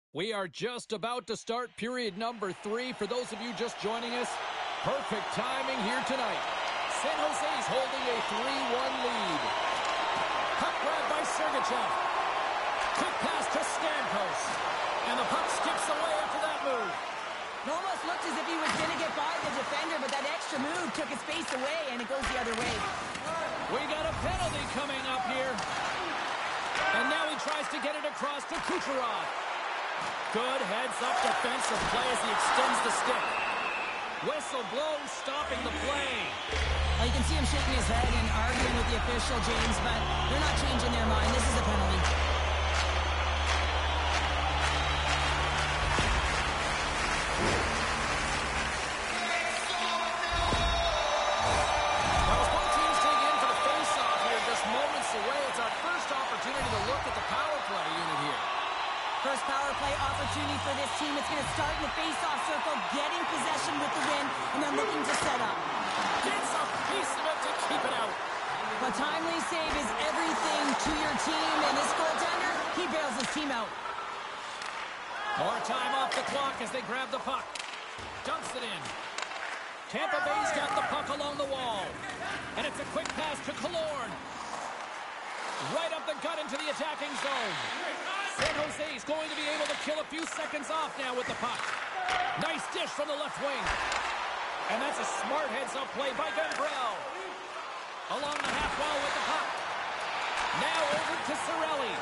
We are just about to start period number 3. For those of you just joining us, perfect timing here tonight. San Jose's holding a 3-1 lead. Puck grab by Sergachev. Quick pass to Stamkos. And the puck skips away after that move. It almost looked as if he was going to get by the defender, but that extra move took his face away, and it goes the other way. We got a penalty coming up here. And now he tries to get it across to Kucherov. Good heads-up defensive play as he extends the stick. Whistle blows, stopping the play. Well, you can see him shaking his head and arguing with the official, James, but they're not changing their mind. This is a penalty. Now, as both teams dig in for the face-off here, just moments away, it's our first opportunity to look at the power play unit here. First power play opportunity for this team. It's going to start in the face-off circle, getting possession with the win, and then looking to set up. Gets a piece of it to keep it out. A timely save is everything to your team, and this goaltender, he bails his team out. More time off the clock as they grab the puck. Dumps it in. Tampa Bay's got the puck along the wall. And it's a quick pass to Killorn. Right up the gut into the attacking zone. San Jose's going to be able to kill a few seconds off now with the puck. Nice dish from the left wing. And that's a smart heads-up play by Gambrell. Along the half wall with the puck. Now over to Cirelli.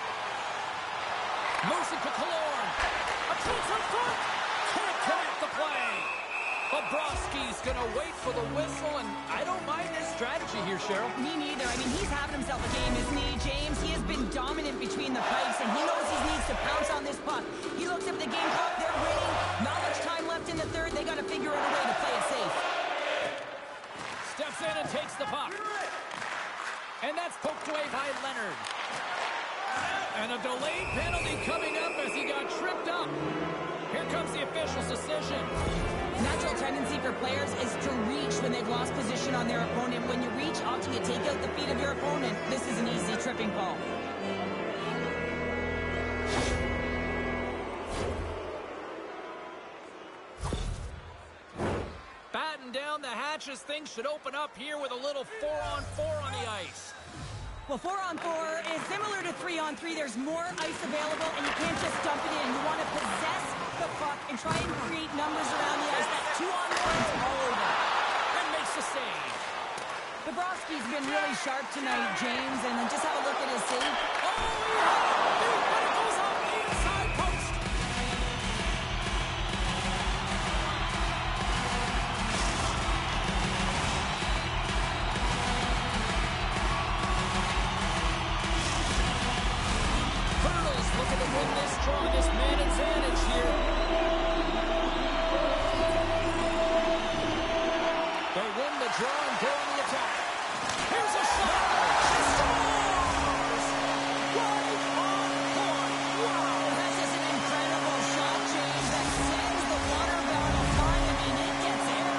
Moves it to Killorn. A chance up front. Can't connect the play. Bobrovsky's going to wait for the whistle, and I don't mind this strategy here, Cheryl. Me neither. I mean, he's having himself a game, isn't he, James? He has been dominant between the pipes, and he knows he needs to pounce on this puck. He looks at the game clock. They're winning. Not much time left in the third. They got to figure out a way to play it safe. Steps in and takes the puck. And that's poked away by Leonard. And a delayed penalty coming up as he got tripped up. Here comes the official's decision. Natural tendency for players is to reach when they've lost position on their opponent. When you reach, often you take out the feet of your opponent. This is an easy tripping call. Batten down the hatches. Things should open up here with a little 4-on-4 on the ice. Well, 4-on-4 is similar to 3-on-3. There's more ice available, and you can't just dump it in. You want to possess the puck and try and create numbers around the ice. That 2-on-1 is all over. And makes the save. Bobrovsky's been really sharp tonight, James, and just have a look at his save. Oh, yeah! But it goes off the inside post. Hurdles looking to win this draw, this man advantage here. They win the draw and go on the attack. Here's a shot. She scores! Right on point. Wow, that's just an incredible shot, James, that sends the water barrel flying. I mean, it gets air.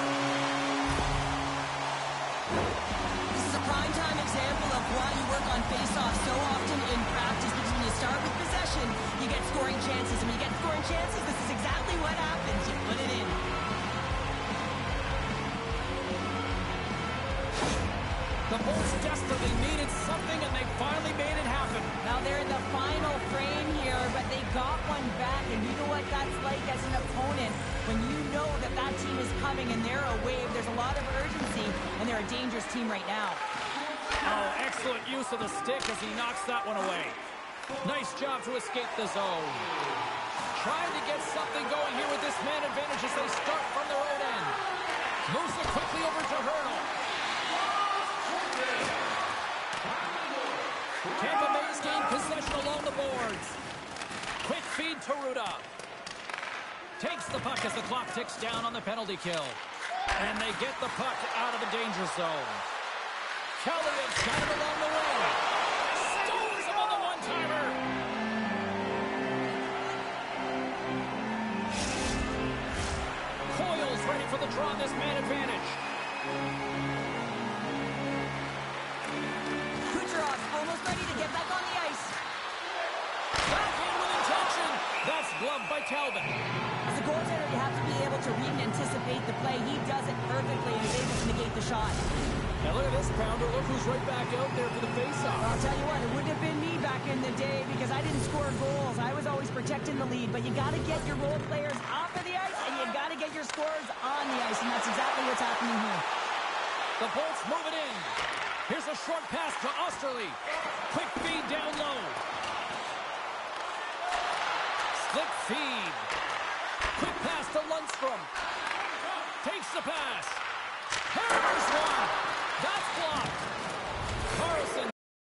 This is a prime-time example of why you work on face-off so often in practice, because when you start with possession, you get scoring chances. And when you get scoring chances, this is exactly what happens. You put it in. The Bulls desperately needed something, and they finally made it happen. Now they're in the final frame here, but they got one back, and you know what that's like as an opponent. When you know that that team is coming and they're a wave, there's a lot of urgency, and they're a dangerous team right now. Oh, excellent use of the stick as he knocks that one away. Nice job to escape the zone. Trying to get something going here with this man advantage as they start from their own end. Moves it quickly over to Hurdle. Tampa Bay's gained possession along the boards. Quick feed to Ruda. Takes the puck as the clock ticks down on the penalty kill. And they get the puck out of the danger zone. Kellyan's got it along the wing. Stones him on the one-timer. Coyle's ready for the draw on this man advantage. Kucherov almost ready to get back on the ice. Back in with intention. That's glove by Talbot. As a goaltender, you have to be able to read and anticipate the play. He does it perfectly and is able to negate the shot. Now look at this, Pounder. Look who's right back out there for the face-off. I'll tell you what, it wouldn't have been me back in the day because I didn't score goals. I was always protecting the lead. But you got to get your role players off of the ice, and you got to get your scorers on the ice, and that's exactly what's happening here. The Bolts move it in. Here's a short pass to Osterley. Quick feed down low. Split feed. Quick pass to Lundstrom. Takes the pass. Hammers one. That's blocked. Carlson.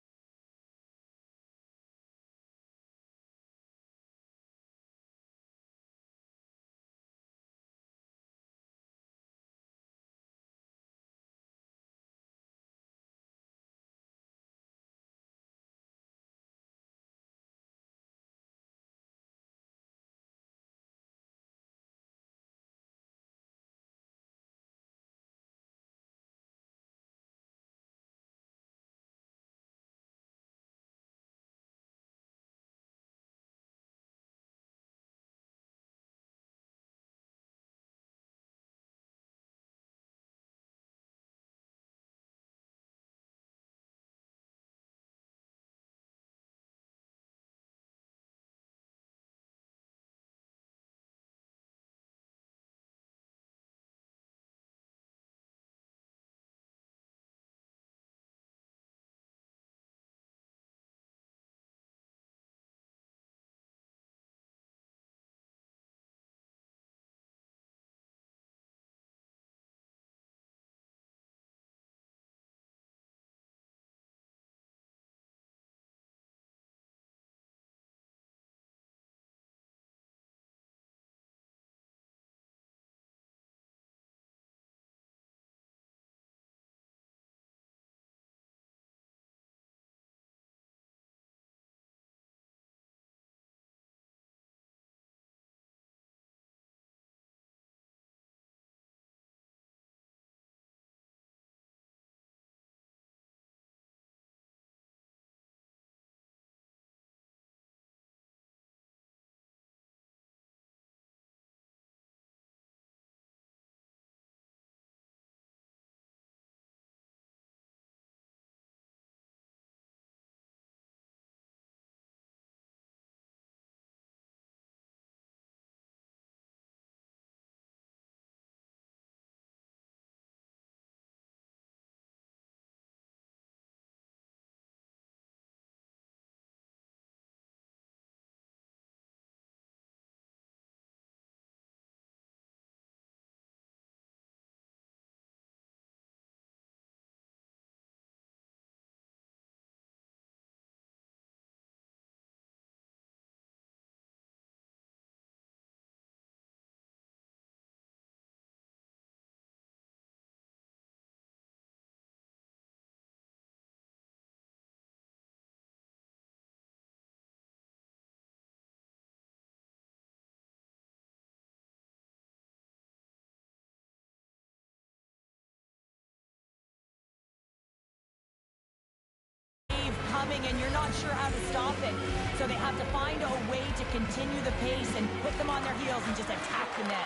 Coming and you're not sure how to stop it. So they have to find a way to continue the pace and put them on their heels and just attack the net.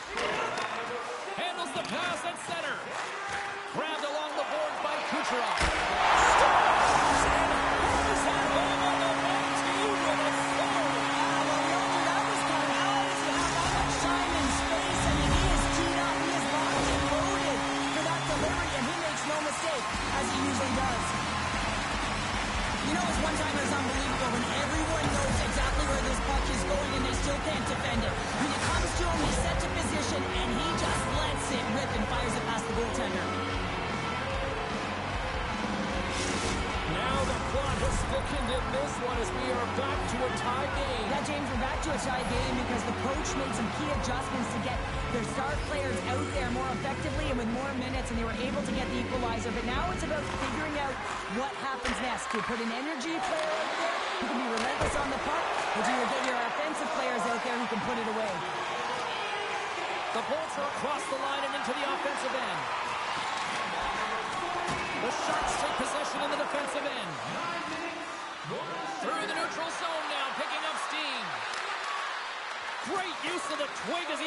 Handles the pass at center. Grabbed along the boards by Kucherov. As he usually does. You know, his one-timer is unbelievable when everyone knows exactly where this puck is going and they still can't defend it. When it comes to him, he's set to position and he just lets it rip and fires it past the goaltender. Now the plot has thickened in this one as we are back to a tie game. Yeah, James, we're back to a tie game because the coach made some key adjustments to get their star players out there more effectively and with more minutes, and they were able to get the equalizer. But now it's about figuring out what happens next. Do you put an energy player out there who can be relentless on the puck, or do you get your offensive players out there who can put it away? The Bolts are across the line and into the offensive end. The Sharks take possession in the defensive end. Through the neutral zone now, picking up steam.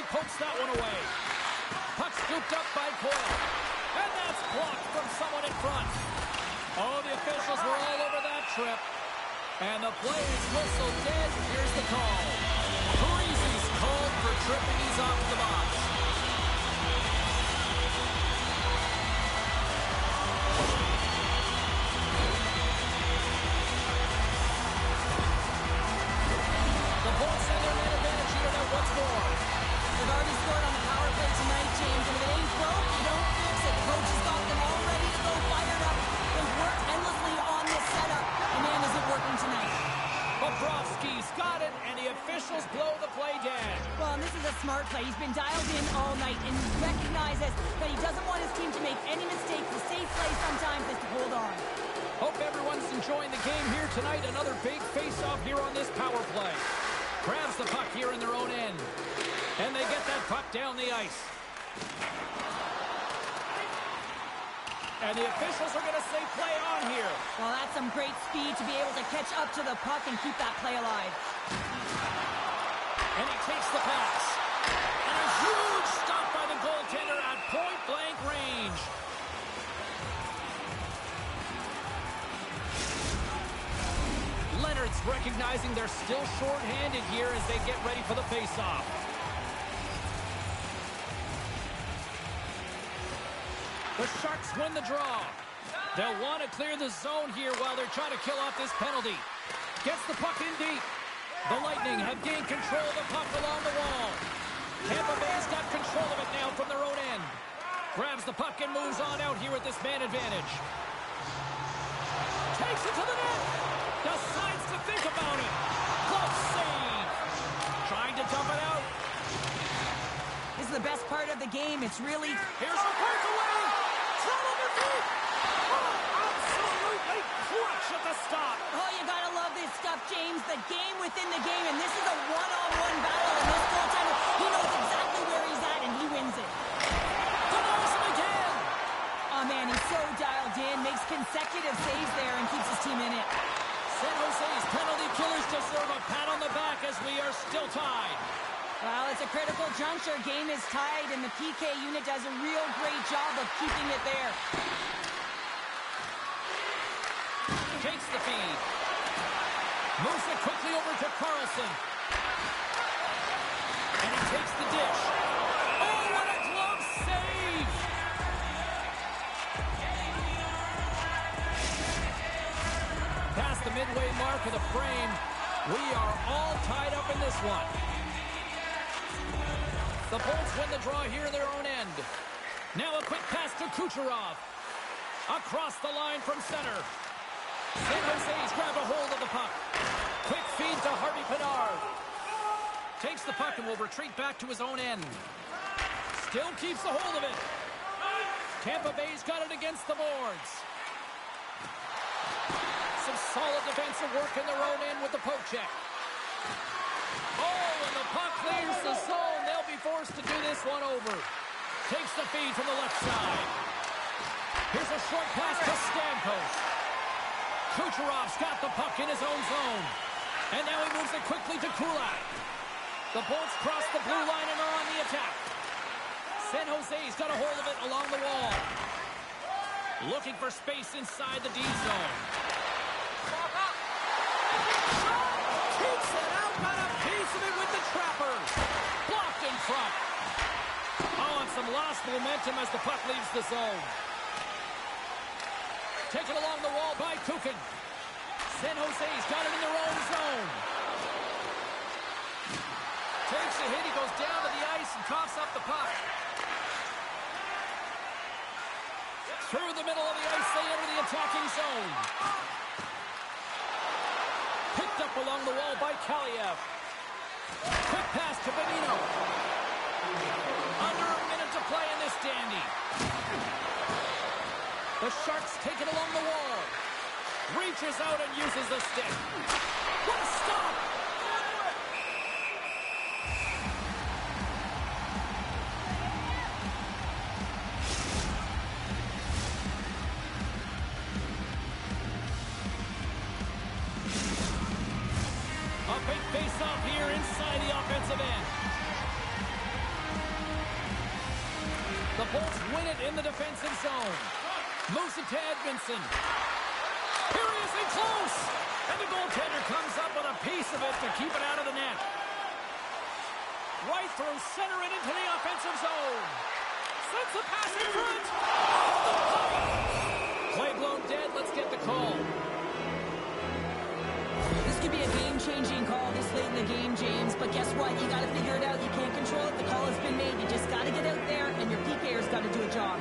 pokes that one away. Puck scooped up by Coyle. And that's blocked from someone in front. Oh, the officials were all over that trip. And the play is whistled dead. Here's the call. Parise's called for tripping. He's off the box. The Bolts have their man advantage here now once more. They've already scored on the power play tonight, James, and if it ain't broke, you don't fix it. The coach has got them all ready to go, fired up. They've worked endlessly on this setup, and man, is it working tonight. Bobrovsky's got it, and the officials blow the play dead. Well, and this is a smart play. He's been dialed in all night and recognizes that he doesn't want his team to make any mistakes. The safe play sometimes is to hold on. Hope everyone's enjoying the game here tonight. Another big face-off here on this power play. Grabs the puck here in their own end. And they get that puck down the ice. And the officials are going to say play on here. Well, that's some great speed to be able to catch up to the puck and keep that play alive. And he takes the pass. And a huge stop by the goaltender at point-blank range. Leonard's recognizing they're still short-handed here as they get ready for the face-off. The Sharks win the draw. They'll want to clear the zone here while they're trying to kill off this penalty. Gets the puck in deep. The Lightning have gained control of the puck along the wall. Tampa Bay's got control of it now from their own end. Grabs the puck and moves on out here with this man advantage. Takes it to the net. Decides to think about it. Glove save. Trying to dump it out. This is the best part of the game. It's really... Here's a breakaway. Trouble the feet. Oh, absolutely clutch at the stop. Oh, you gotta love this stuff, James. The game within the game, and this is a one-on-one battle, and this goaltender, he knows exactly where he's at, and he wins it. Denies him again. Oh, man, he's so dialed in, makes consecutive saves there, and keeps his team in it. San Jose's penalty killers deserve a pat on the back as we are still tied. Well, it's a critical juncture. Game is tied, and the PK unit does a real great job of keeping it there. Takes the feed. Moves it quickly over to Carlson. And he takes the dish. Oh, what a glove save! Past the midway mark of the frame, we are all tied up in this one. The Bolts win the draw here in their own end. Now a quick pass to Kucherov. Across the line from center. San Jose's grabbed a hold of the puck. Quick feed to Harvey Pinard. Takes the puck and will retreat back to his own end. Still keeps a hold of it. Tampa Bay's got it against the boards. Some solid defensive work in their own end with the poke check. Oh, and the puck clears the zone. They'll be forced to do this one over. Takes the feed from the left side. Here's a short pass to Stamkos. Kucherov's got the puck in his own zone. And now he moves it quickly to Kulak. The Bolts cross the blue line and are on the attack. San Jose's got a hold of it along the wall. Looking for space inside the D zone. Takes it out, got a piece of it with the Trappers. Blocked in front. Oh, and some lost momentum as the puck leaves the zone. Taken along the wall by Kukin. San Jose's got it in their own zone. Takes a hit, he goes down to the ice and coughs up the puck. Through the middle of the ice, they enter the attacking zone. Picked up along the wall by Kaliev. Quick pass to Bonino. Under a minute to play in this dandy. The Sharks take it along the wall. Reaches out and uses the stick. What a stop! A big face-off here inside the offensive end. The Bolts win it in the defensive zone. Moves it to Edmondson. Here he is in close. And the goaltender comes up with a piece of it to keep it out of the net. Right through center and into the offensive zone. Sends the pass in front. Play blown dead. Let's get the call. This could be a game-changing call this late in the game, James. But guess what? You got to figure it out. You can't control it. The call has been made. You just got to get out there, and your PKer's got to do a job.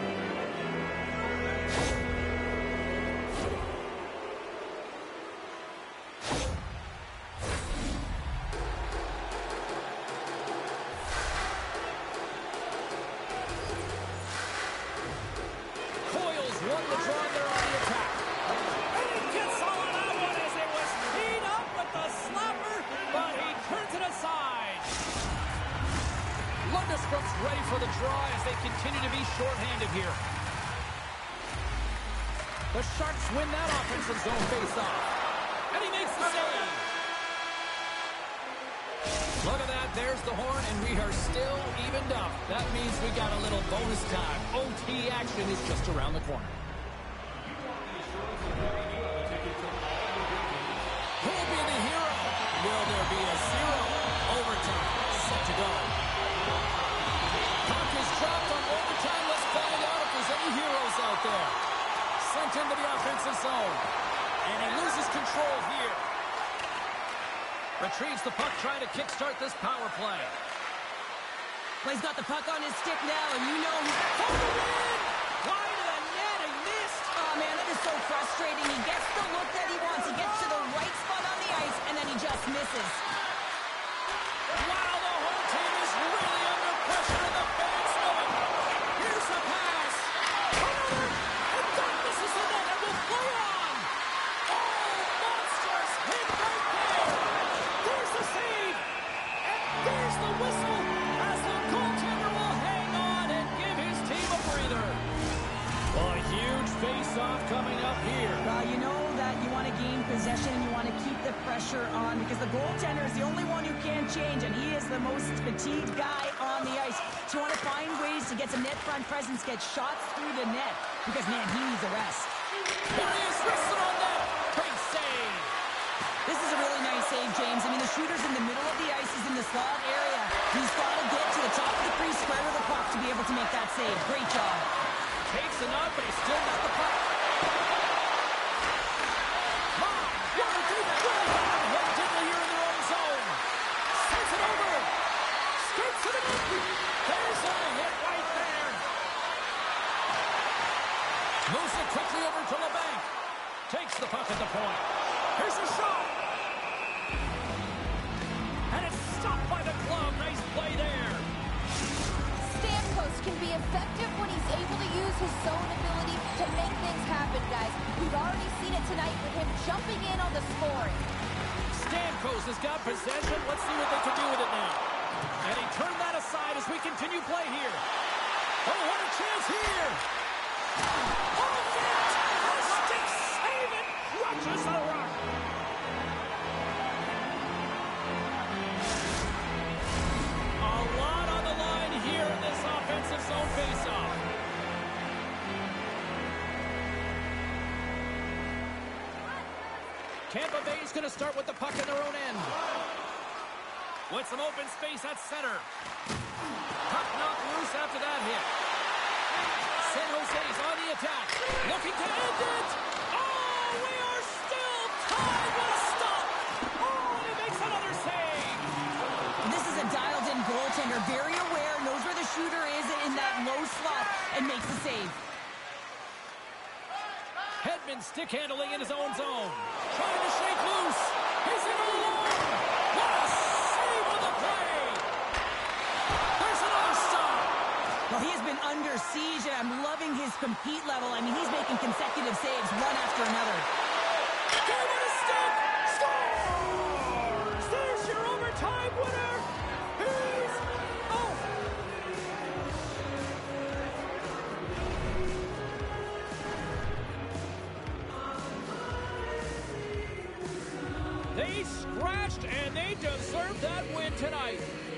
Ready for the draw as they continue to be shorthanded here. The Sharks win that offensive zone faceoff. And he makes the save. Look at that. There's the horn, and we are still evened up. That means we got a little bonus time. OT action is just around the corner. Who'll be the hero? Will there be a zero? Overtime set to go. Puck is dropped on overtime. Let's find out if there's any heroes out there. Sent into the offensive zone. And he loses control here. Retrieves the puck, trying to kickstart this power play. Well, he's got the puck on his stick now, and you know he's for the win! Wide of the net, and missed! Oh, man, that is so frustrating. He gets the look that he wants. He gets to the right spot on the ice, and then he just misses. Wow, the whole team is really under pressure in the fans of it. Here's the pass. Another. And that misses the net and will play on. Oh, monstrous hit right there. There's the save. And there's the whistle as the goaltender will hang on and give his team a breather. Well, a huge face-off coming up here. Well, you know that you want to gain possession and you want to keep the pressure on because the goaltender is the only one who can't change, and he is the most fatigued guy on the ice. So you want to find ways to get some net front presence, get shots through the net because, man, he needs a rest. Here he is, wrestling on that. Great save. This is a really nice save, James. I mean, the shooter's in the middle of the ice. He's in the slot area. He's got to get to the top of the crease, square with the puck to be able to make that save. Great job. Takes a knock, but he's still got the puck. Moves it quickly over to LeBanc. Takes the puck at the point. Here's a shot. And it's stopped by the glove. Nice play there. Stamkos can be effective when he's able to use his zone ability to make things happen, guys. We've already seen it tonight with him jumping in on the scoring. Stamkos has got possession. Let's see what they can do with it now. And he turned that aside as we continue play here. Oh, what a chance here. Oh, fantastic save it. Watches the rock. A lot on the line here in this offensive zone faceoff. Tampa Bay's going to start with the puck in their own end. With some open space at center. Puck knocked loose after that hit. San Jose's on the attack. Looking to end it. Oh, we are still tied. What a stop. Oh, and he makes another save. This is a dialed-in goaltender. Very aware, knows where the shooter is in that low slot, and makes the save. Hedman stick handling in his own zone. Trying to shake loose. He's in alone. What a save on the play. There's another stop. Well, he has been under siege, and I'm loving his compete level. I mean, he's making consecutive saves one after another. Gave it a stick. Scores. There's your overtime winner. He's off. They scratched, and they deserve that win tonight.